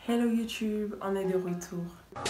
Hello YouTube, on est de retour.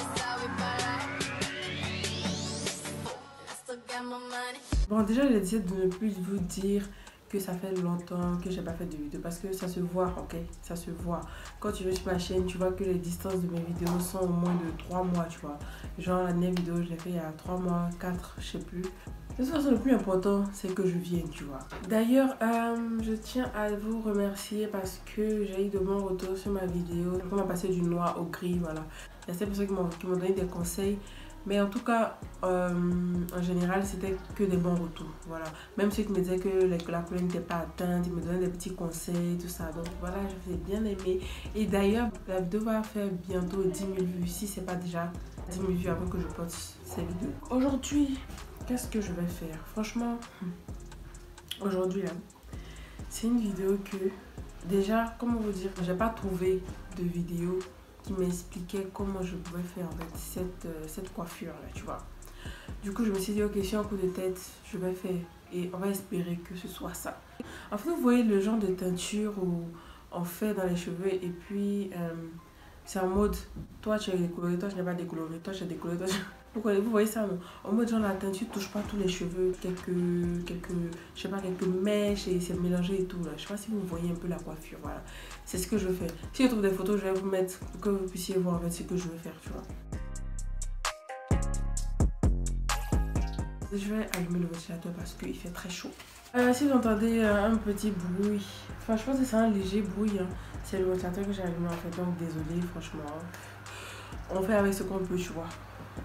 Bon, déjà j'ai décidé de ne plus vous dire que ça fait longtemps que j'ai pas fait de vidéo parce que ça se voit, ok, ça se voit. Quand tu vas sur ma chaîne, tu vois que les distances de mes vidéos sont au moins de 3 mois, tu vois. Genre la dernière vidéo, je l'ai fait il y a 3 mois, 4, je sais plus. De toute façon, le plus important, c'est que je vienne, tu vois. D'ailleurs, je tiens à vous remercier parce que j'ai eu de bons retours sur ma vidéo. On va passer du noir au gris, voilà. Il y a ces personnes qui m'ont donné des conseils. Mais en tout cas, en général, c'était que des bons retours, voilà. Même ceux qui me disaient que la couleur n'était pas atteinte, ils me donnaient des petits conseils, tout ça. Donc voilà, je vous ai bien aimé. Et d'ailleurs, la vidéo va faire bientôt 10 000 vues, si c'est pas déjà 10 000 vues avant que je poste ces vidéos. Aujourd'hui, qu'est-ce que je vais faire? Franchement, aujourd'hui, là, c'est une vidéo que, déjà, comment vous dire, j'ai pas trouvé de vidéo qui m'expliquait comment je pouvais faire en fait cette coiffure là, tu vois. Du coup je me suis dit ok, si un coup de tête je vais faire et on va espérer que ce soit ça. En fait vous voyez le genre de teinture où on fait dans les cheveux et puis c'est en mode toi tu es décoloré, toi je n'ai pas décoloré, toi tu es décoloré, toi vous voyez ça non? En mode genre la teinture touche pas tous les cheveux, quelques je sais pas, quelques mèches et c'est mélangé et tout là. Je sais pas si vous voyez un peu la coiffure, voilà. C'est ce que je fais. Si je trouve des photos, je vais vous mettre pour que vous puissiez voir en fait ce que je vais faire, tu vois. Je vais allumer le ventilateur parce qu'il fait très chaud. Si vous entendez un petit bruit, enfin je pense que c'est un léger bruit, hein. C'est le ventilateur que j'ai allumé en fait, donc désolé franchement. On fait avec ce qu'on peut, tu vois.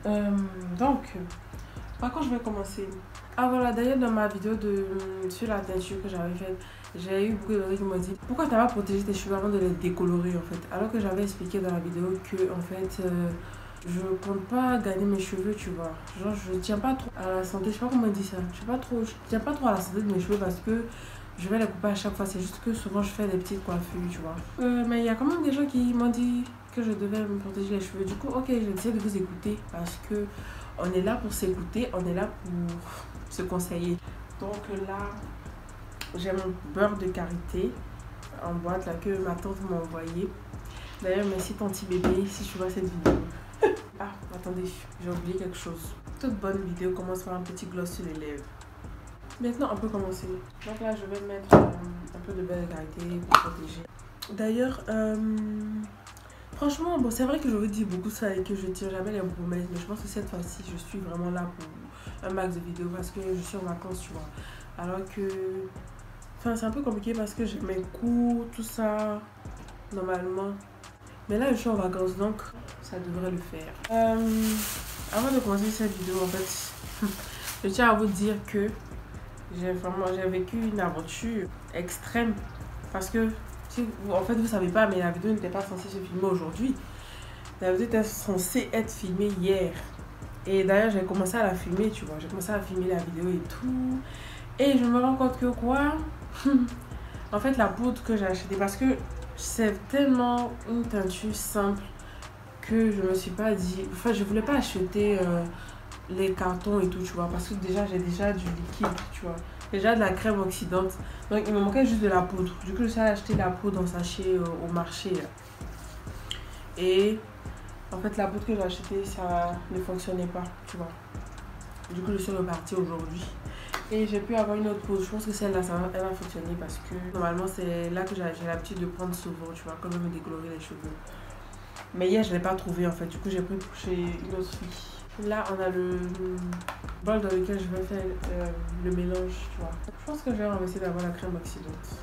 Donc, par contre je vais commencer. Ah voilà, d'ailleurs dans ma vidéo sur la teinture que j'avais faite, j'ai eu beaucoup de gens qui m'ont dit pourquoi t'as pas protégé tes cheveux avant de les décolorer en fait. Alors que j'avais expliqué dans la vidéo que en fait je compte pas garder mes cheveux, tu vois. Genre je tiens pas trop à la santé, je sais pas comment on dit ça. Je tiens pas trop à la santé de mes cheveux parce que je vais les couper à chaque fois. C'est juste que souvent je fais des petites coiffures, tu vois. Mais il y a quand même des gens qui m'ont dit que je devais me protéger les cheveux. Du coup, ok, j'ai décidé de vous écouter parce que on est là pour s'écouter, on est là pour se conseiller. Donc là, j'ai mon beurre de karité en boîte là que ma tante m'a envoyé. D'ailleurs, merci Tanti Bébé si tu vois cette vidéo. Ah, attendez, j'ai oublié quelque chose. Toute bonne vidéo commence par un petit gloss sur les lèvres. Maintenant, on peut commencer. Donc là, je vais mettre un peu de beurre de karité pour protéger. D'ailleurs, franchement, bon, c'est vrai que je vous dis beaucoup ça et que je ne tire jamais les promesses, mais je pense que cette fois-ci, je suis vraiment là pour un max de vidéos parce que je suis en vacances, tu vois. Alors que, enfin, c'est un peu compliqué parce que j'ai mes cours, tout ça, normalement. Mais là, je suis en vacances, donc ça devrait le faire. Avant de commencer cette vidéo, en fait, je tiens à vous dire que j'ai vécu une aventure extrême parce que en fait vous savez pas, mais la vidéo n'était pas censée se filmer aujourd'hui. La vidéo était censée être filmée hier et d'ailleurs j'ai commencé à la filmer, tu vois. J'ai commencé à filmer la vidéo et tout et je me rends compte que quoi en fait la poudre que j'ai achetée, parce que c'est tellement une teinture simple que je me suis pas dit, enfin je voulais pas acheter les cartons et tout, tu vois, parce que déjà j'ai déjà du liquide, tu vois, déjà de la crème oxydante, donc il me manquait juste de la poudre. Du coup je suis allée acheter la poudre en sachet au marché là. Et en fait la poudre que j'ai achetée ça ne fonctionnait pas, tu vois. Du coup je suis repartie aujourd'hui et j'ai pu avoir une autre poudre. Je pense que celle-là elle va fonctionner parce que normalement c'est là que j'ai l'habitude de prendre souvent, tu vois, quand je me décolorer les cheveux. Mais hier je l'ai pas trouvé en fait, du coup j'ai pris chez une autre fille. Là on a le bol dans lequel je vais faire le mélange, tu vois. Je pense que je vais essayer d'avoir la crème oxydante.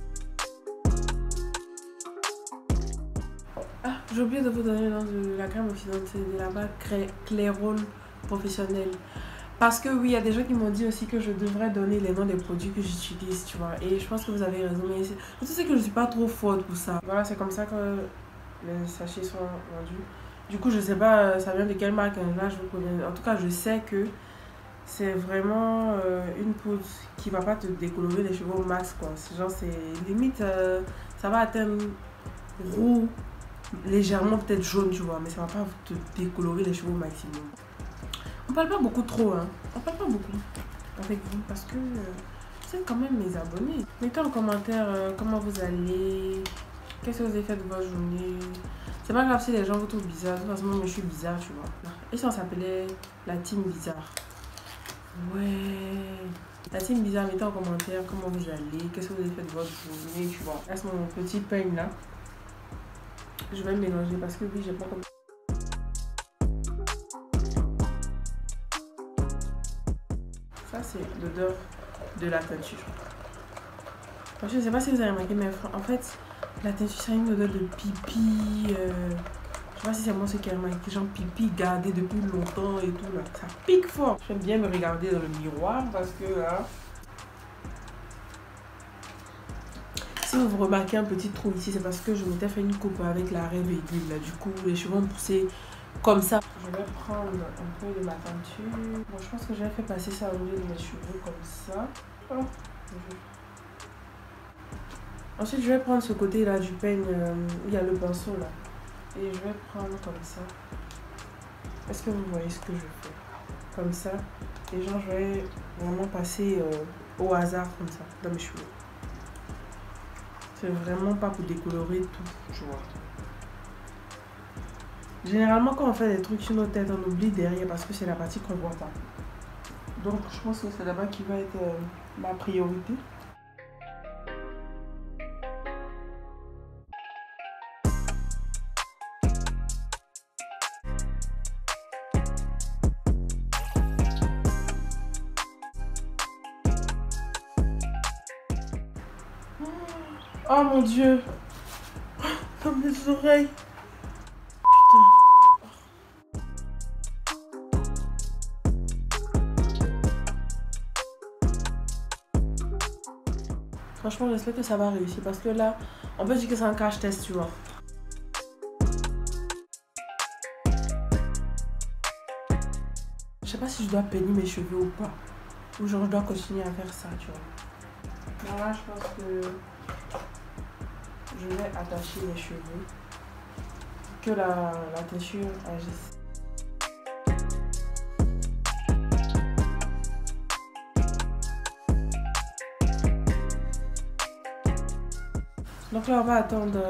Ah, j'ai oublié de vous donner le nom de la crème oxydante, c'est de la marque Clairol Professionnel. Parce que oui, il y a des gens qui m'ont dit aussi que je devrais donner les noms des produits que j'utilise, tu vois. Et je pense que vous avez raison, mais je sais que je suis pas trop forte pour ça. Voilà, c'est comme ça que les sachets sont vendus. Du coup, je sais pas ça vient de quelle marque, hein. Là, je vous connais. En tout cas, je sais que c'est vraiment une poudre qui va pas te décolorer les cheveux au max, quoi. Genre, c'est limite, ça va atteindre roux, légèrement peut-être jaune, tu vois. Mais ça va pas te décolorer les cheveux au maximum. On parle pas beaucoup trop, hein. On parle pas beaucoup avec vous parce que vous êtes quand même mes abonnés. Mettez en commentaire comment vous allez, qu'est-ce que vous avez fait de votre journée. C'est pas grave si les gens vous trouvent bizarre. De toute façon, moi, je suis bizarre, tu vois. Et ça, on s'appelait la team bizarre. Ouais. La team bizarre, mettez en commentaire comment vous allez, qu'est-ce que vous avez fait de votre journée, tu vois. Là, c'est mon petit pain là. Je vais le mélanger parce que oui, j'ai pas comme. Ça, c'est l'odeur de la teinture. Je ne sais pas si vous avez remarqué, mais en fait, la teinture, c'est une odeur de pipi. Je sais pas si c'est moi ce qui a remarqué, genre pipi gardé depuis longtemps et tout là. Ça pique fort. J'aime bien me regarder dans le miroir parce que là. Si vous remarquez un petit trou ici, c'est parce que je m'étais fait une coupe avec la règle aiguille là. Du coup, les cheveux ont poussé comme ça. Je vais prendre un peu de ma teinture. Bon, je pense que je vais faire passer ça au milieu de mes cheveux comme ça. Oh. Ensuite, je vais prendre ce côté là du peigne, il y a le pinceau là. Et je vais prendre comme ça. Est-ce que vous voyez ce que je fais? Comme ça. Et genre, je vais vraiment passer au hasard comme ça, dans mes cheveux. C'est vraiment pas pour décolorer tout, tu vois. Généralement, quand on fait des trucs sur nos têtes, on oublie derrière parce que c'est la partie qu'on voit pas. Donc, je pense que c'est là-bas qui va être ma priorité. Oh mon Dieu! Dans mes oreilles! Franchement, j'espère que ça va réussir parce que là, on peut dire que c'est un crash test, tu vois. Je sais pas si je dois peigner mes cheveux ou pas. Ou genre, je dois continuer à faire ça, tu vois. Donc là, je pense que je vais attacher les cheveux. Que la teinture agisse. Donc là, on va attendre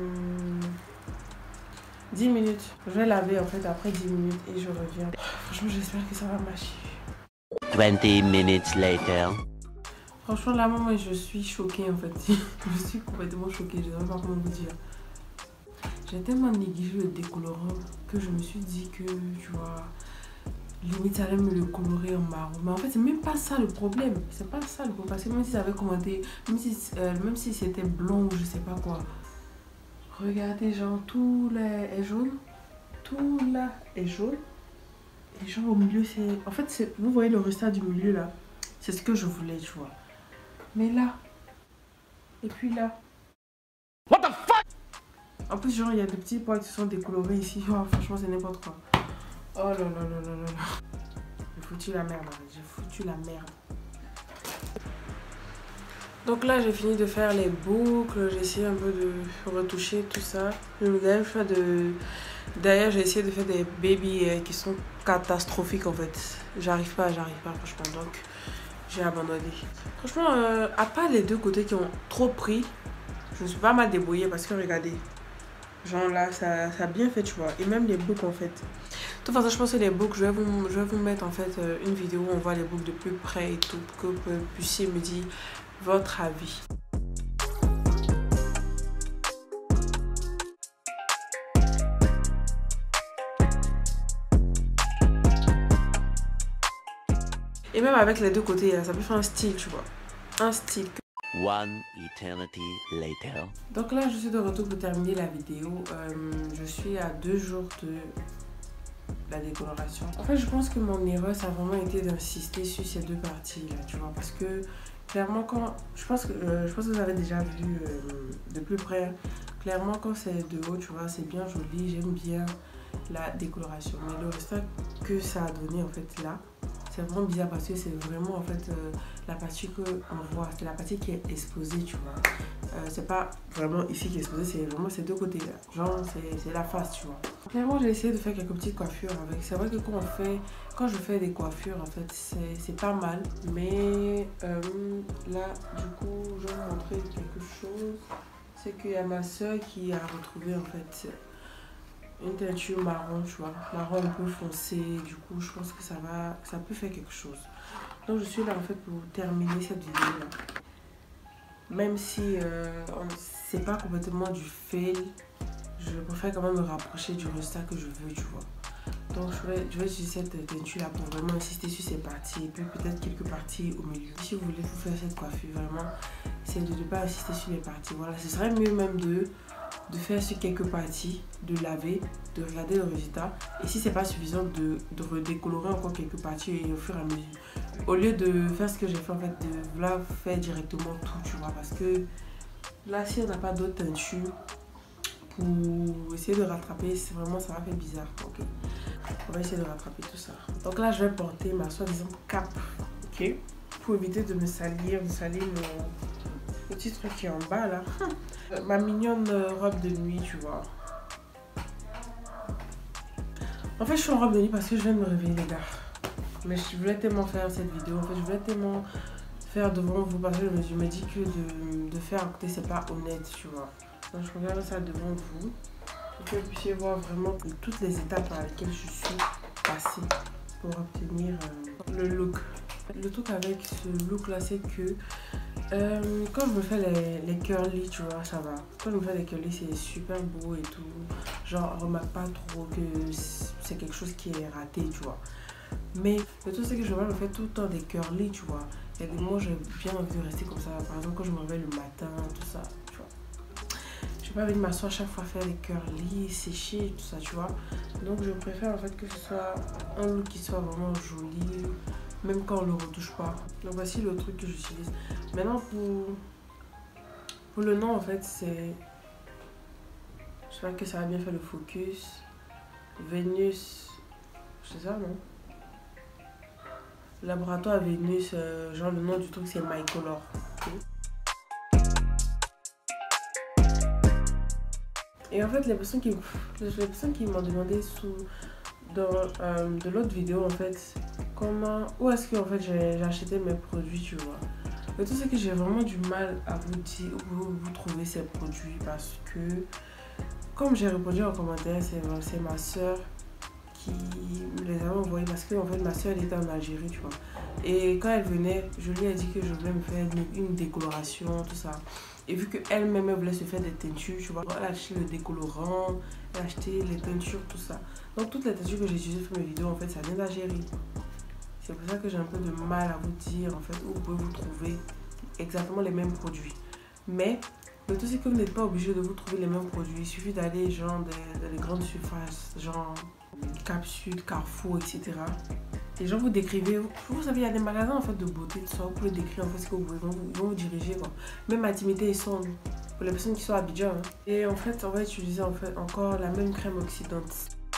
10 minutes. Je vais laver en fait après 10 minutes et je reviens. Franchement, j'espère que ça va marcher. 20 minutes later. Franchement, là, moi, je suis choquée en fait. Je suis complètement choquée. Je ne sais pas comment vous dire. J'ai tellement négligé le décolorant que je me suis dit que, tu vois, limite ça allait me le colorer en marron. Mais en fait, c'est même pas ça le problème. C'est pas ça le problème. Parce que même si ça avait commenté, même si c'était blond ou je sais pas quoi. Regardez, genre, tout là est jaune. Tout là est jaune. Et genre, au milieu, c'est. En fait, vous voyez le restant du milieu là. C'est ce que je voulais, tu vois. Mais là. Et puis là. What the fuck? En plus, genre, il y a des petits points qui sont décolorés ici. Oh, franchement, c'est n'importe quoi. Oh là là là là là là. J'ai foutu la merde, j'ai foutu la merde. Donc là, j'ai fini de faire les boucles. J'ai essayé un peu de retoucher tout ça. D'ailleurs, j'ai essayé de faire des baby qui sont catastrophiques en fait. J'arrive pas, franchement. Donc, j'ai abandonné. Franchement, à part les deux côtés qui ont trop pris, je me suis pas mal débrouillée parce que regardez. Genre là, ça a bien fait, tu vois. Et même les boucles en fait. De toute façon, je pense que les boucles, je vais vous mettre en fait une vidéo où on voit les boucles de plus près et tout. Pour que vous puissiez me dire votre avis. Et même avec les deux côtés, ça peut faire un style, tu vois. Un style. One eternity later. Donc là, je suis de retour pour terminer la vidéo. Je suis à 2 jours de la décoloration. En fait, je pense que mon erreur, ça a vraiment été d'insister sur ces deux parties-là, tu vois. Parce que, clairement, quand... Je pense que vous avez déjà vu de plus près. Clairement, quand c'est de haut, tu vois, c'est bien joli. J'aime bien la décoloration. Mais le résultat que ça a donné, en fait, là, c'est vraiment bizarre parce que c'est vraiment en fait la partie qu'on voit, c'est la partie qui est exposée, tu vois. C'est pas vraiment ici qui est exposée, c'est vraiment ces deux côtés là. Genre c'est la face, tu vois. Clairement, j'ai essayé de faire quelques petites coiffures avec. C'est vrai que quand je fais des coiffures, en fait, c'est pas mal. Mais là, du coup, je vais vous montrer quelque chose. C'est qu'il y a ma soeur qui a retrouvé en fait une teinture marron, tu vois, marron un peu foncé. Du coup, je pense que ça peut faire quelque chose. Donc, je suis là en fait pour terminer cette vidéo là. Même si c'est pas complètement du fail, je préfère quand même me rapprocher du résultat que je veux, tu vois. Donc je vais utiliser cette teinture là pour vraiment insister sur ces parties et puis peut-être quelques parties au milieu. Si vous voulez vous faire cette coiffure, vraiment, c'est de ne pas insister sur les parties. Voilà, ce serait mieux même de faire sur quelques parties, de laver, de regarder le résultat. Et si c'est pas suffisant, de redécolorer encore quelques parties et au fur et à mesure. Au lieu de faire ce que j'ai fait en fait, de là faire directement tout, tu vois. Parce que là, si on n'a pas d'autre teinture pour essayer de rattraper, c'est vraiment, ça va faire bizarre. Ok, on va essayer de rattraper tout ça. Donc là, je vais porter ma soi-disant cape, ok, pour éviter de me salir, mon petit truc qui est en bas là. Ma mignonne robe de nuit, tu vois. En fait, je suis en robe de nuit parce que je viens de me réveiller, les gars. Mais je voulais tellement faire cette vidéo. En fait, je voulais tellement faire devant vous parce que je me dis que de faire à côté, c'est pas honnête, tu vois. Donc, je regarde ça devant vous pour que vous puissiez voir vraiment toutes les étapes par lesquelles je suis passée pour obtenir le look. Le truc avec ce look là, c'est que quand je me fais les curly, tu vois, ça va. Quand je me fais les curly, c'est super beau et tout. Genre, on remarque pas trop que c'est quelque chose qui est raté, tu vois. Mais le truc, c'est que je me fais tout le temps des curly, tu vois. Il y a des moments où j'ai bien envie de rester comme ça. Par exemple, quand je me réveille le matin, tout ça, tu vois. J'ai pas envie de m'asseoir chaque fois faire les curly, sécher, tout ça, tu vois. Donc, je préfère en fait que ce soit un look qui soit vraiment joli. Même quand on le retouche pas. Donc voici le truc que j'utilise. Maintenant pour le nom en fait c'est... J'espère que ça va bien faire le focus. Vénus. C'est ça non? Laboratoire Vénus, genre le nom du truc c'est My Color. Okay. Et en fait les personnes qui m'ont demandé de l'autre vidéo en fait où est-ce que en fait j'ai acheté mes produits, tu vois. Le truc c'est que j'ai vraiment du mal à vous dire où vous trouvez ces produits parce que comme j'ai répondu en commentaire, c'est ma soeur qui me les avait envoyés parce que en fait ma soeur elle était en Algérie, tu vois. Et quand elle venait, je lui ai dit que je voulais me faire une décoloration, tout ça. Et vu qu'elle-même elle voulait se faire des teintures, tu vois, elle a acheté le décolorant, elle a acheté les teintures, tout ça. Donc toutes les teintures que j'ai utilisées pour mes vidéos, en fait, ça vient d'Algérie. C'est pour ça que j'ai un peu de mal à vous dire, en fait, où vous pouvez vous trouver exactement les mêmes produits. Mais le truc, c'est que vous n'êtes pas obligé de vous trouver les mêmes produits. Il suffit d'aller, genre, dans les grandes surfaces, genre Capsule, Carrefour, etc. Et genre, vous décrivez, vous savez, il y a des magasins, en fait, de beauté, tout ça. Vous pouvez décrire, en fait, ce que vous voulez, ils vont vous diriger, quoi. Même Intimité et Sombre, pour les personnes qui sont à Abidjan. Hein. Et en fait, on va utiliser, en fait, encore la même crème oxydante.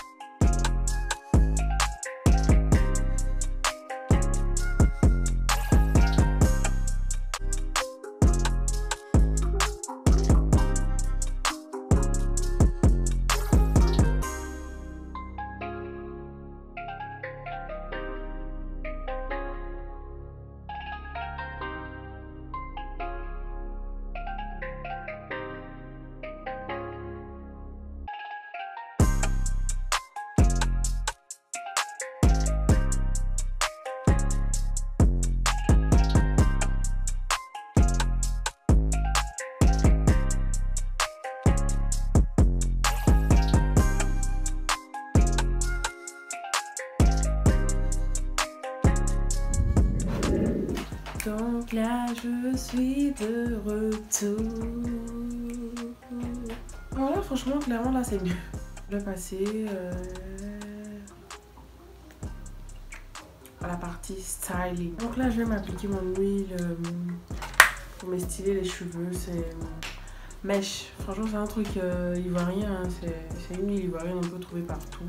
Donc là, je suis de retour. Voilà, franchement, clairement, là, c'est mieux. Je vais passer à la partie styling. Donc là, je vais m'appliquer mon huile pour me styler les cheveux. C'est mèche. Franchement, c'est un truc ivoirien. Hein. C'est une huile ivoirienne, on peut trouver partout.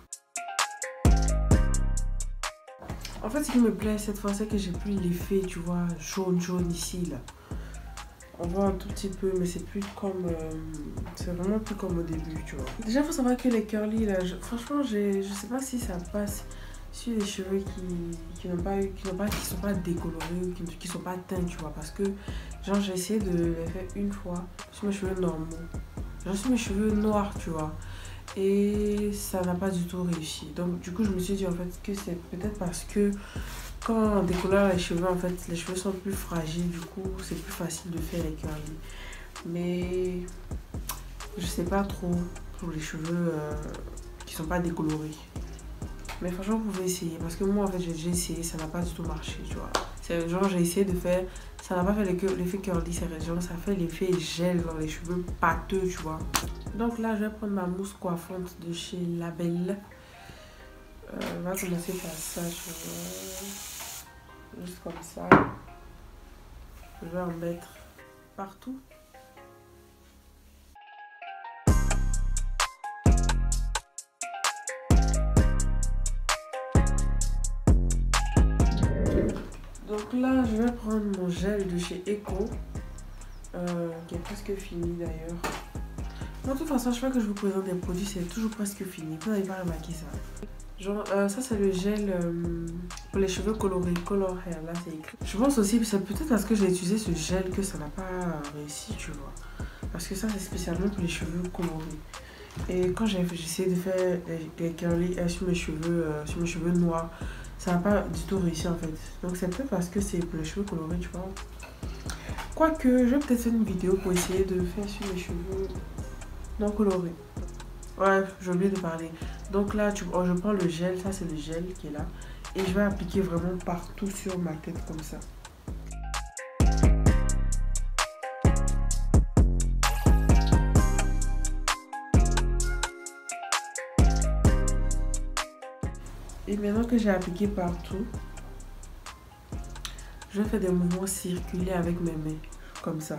En fait, ce qui me plaît cette fois, c'est que j'ai plus l'effet, tu vois, jaune ici, là. On voit un tout petit peu, mais c'est plus comme... c'est vraiment plus comme au début, tu vois. Déjà, il faut savoir que les curly, là, franchement, je sais pas si ça passe sur les cheveux qui sont pas décolorés ou qui sont pas teints, tu vois. Parce que, genre, j'ai essayé de les faire une fois sur mes cheveux normaux. Genre, sur mes cheveux noirs, tu vois. et ça n'a pas du tout réussi. Donc du coup je me suis dit en fait que c'est peut-être parce que quand on décolore les cheveux, en fait les cheveux sont plus fragiles, du coup c'est plus facile de faire les curly. Mais je sais pas trop pour les cheveux qui sont pas décolorés. Mais franchement vous pouvez essayer, parce que moi en fait j'ai déjà essayé, ça n'a pas du tout marché, tu vois. C'est genre j'ai essayé de faire, ça n'a pas fait l'effet curly, c'est genre ça fait l'effet gel dans les cheveux pâteux, tu vois. Donc là je vais prendre ma mousse coiffante de chez Label. On va commencer par ça, juste comme ça. Je vais en mettre partout. Donc là, je vais prendre mon gel de chez Eco, qui est presque fini d'ailleurs. De toute façon, chaque fois que je vous présente des produits, c'est toujours presque fini. Vous n'avez pas remarqué ça. Genre, ça c'est le gel pour les cheveux colorés, Color Hair, là c'est écrit. Je pense aussi que c'est peut-être parce que j'ai utilisé ce gel que ça n'a pas réussi, tu vois. Parce que ça c'est spécialement pour les cheveux colorés. Et quand j'ai essayé de faire des curly sur mes cheveux noirs, ça n'a pas du tout réussi en fait. Donc c'est peut-être parce que c'est pour les cheveux colorés, tu vois. Quoique, je vais peut-être faire une vidéo pour essayer de faire sur les cheveux non colorés. Ouais, j'ai oublié de parler. Donc là, je prends le gel, ça c'est le gel qui est là. Et je vais appliquer vraiment partout sur ma tête comme ça. Et maintenant que j'ai appliqué partout, je vais faire des mouvements circulaires avec mes mains, comme ça.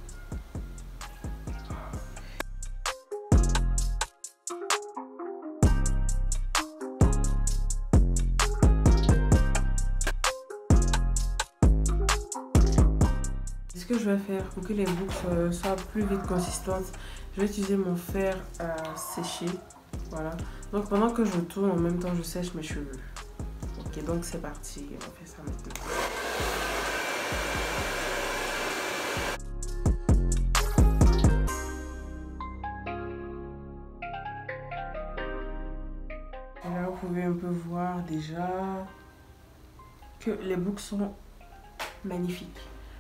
Ce que je vais faire pour que les boucles soient plus vite consistantes, je vais utiliser mon fer à sécher. Voilà. Donc pendant que je tourne, en même temps je sèche mes cheveux. Ok, donc c'est parti, on va faire ça maintenant. Et là vous pouvez un peu voir déjà que les boucles sont magnifiques.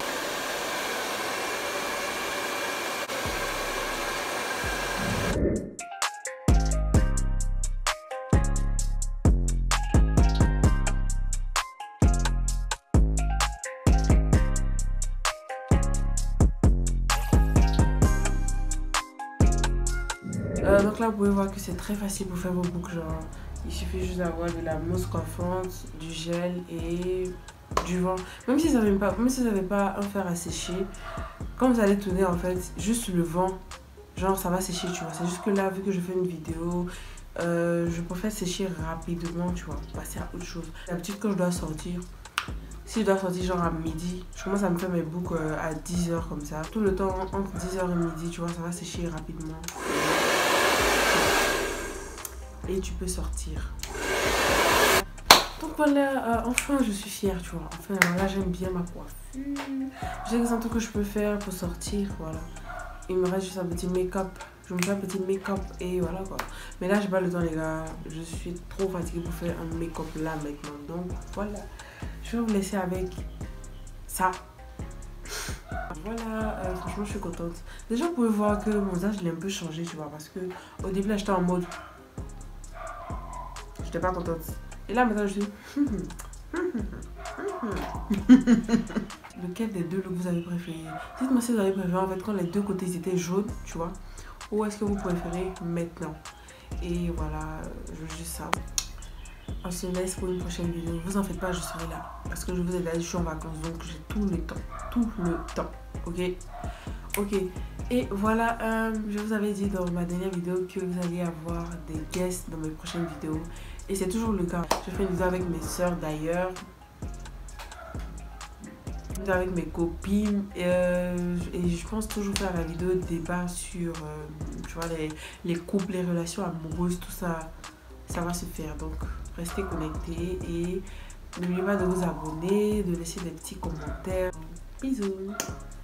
Donc là vous pouvez voir que c'est très facile pour faire vos boucles, genre il suffit juste d'avoir de la mousse coiffante, du gel et du vent. Même si vous n'avez pas un fer à sécher, quand vous allez tourner en fait, juste le vent, genre ça va sécher, tu vois. C'est juste que là, vu que je fais une vidéo, je préfère sécher rapidement, tu vois, passer à autre chose. D'habitude quand je dois sortir, si je dois sortir genre à midi, je commence à me faire mes boucles à 10 h comme ça. Tout le temps entre 10 h et midi, tu vois, ça va sécher rapidement. Et tu peux sortir. Donc voilà, enfin je suis fière, tu vois. Enfin là j'aime bien ma coiffure. J'ai des trucs que je peux faire pour sortir, voilà. Il me reste juste un petit make-up. Je me fais un petit make-up et voilà quoi. Mais là j'ai pas le temps les gars. Je suis trop fatiguée pour faire un make-up là maintenant. Donc voilà. Je vais vous laisser avec ça. Voilà, franchement je suis contente. Déjà vous pouvez voir que mon visage il est un peu changé, tu vois. Parce que au début là j'étais en mode... J'étais pas contente. Et là maintenant je suis... Lequel des deux looks vous avez préféré? Dites-moi si vous avez préféré en fait quand les deux côtés étaient jaunes, tu vois. Ou est-ce que vous préférez maintenant? Et voilà, je veux juste ça. On se laisse pour une prochaine vidéo. Vous en faites pas, je serai là. Parce que je vous ai dit, je suis en vacances, donc j'ai tout le temps. Tout le temps. Ok? Ok. Et voilà, je vous avais dit dans ma dernière vidéo que vous allez avoir des guests dans mes prochaines vidéos. Et c'est toujours le cas. Je fais une vidéo avec mes soeurs d'ailleurs. Avec mes copines. Et je pense toujours faire la vidéo de débat sur tu vois, les couples, les relations amoureuses, tout ça. Ça va se faire. Donc, restez connectés. Et n'oubliez pas de vous abonner, de laisser des petits commentaires. Bisous.